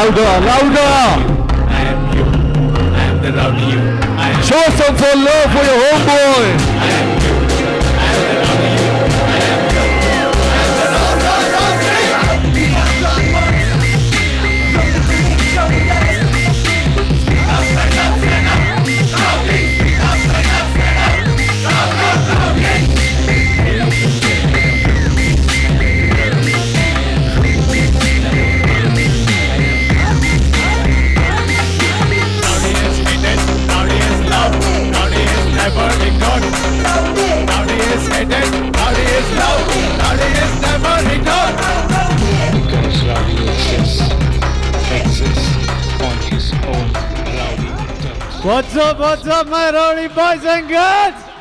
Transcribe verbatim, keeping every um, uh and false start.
Louder, louder! I am you. I am the rowdy you. I am Show some for love for your homeboy! I am you. I am the rowdy you. I am you. I am the never ignored. Rowdy is hated, Rowdy is loved, Rowdy is never ignored. Because Rowdy exists, exists on his own rowdy terms. What's up, what's up, my rowdy boys and girls?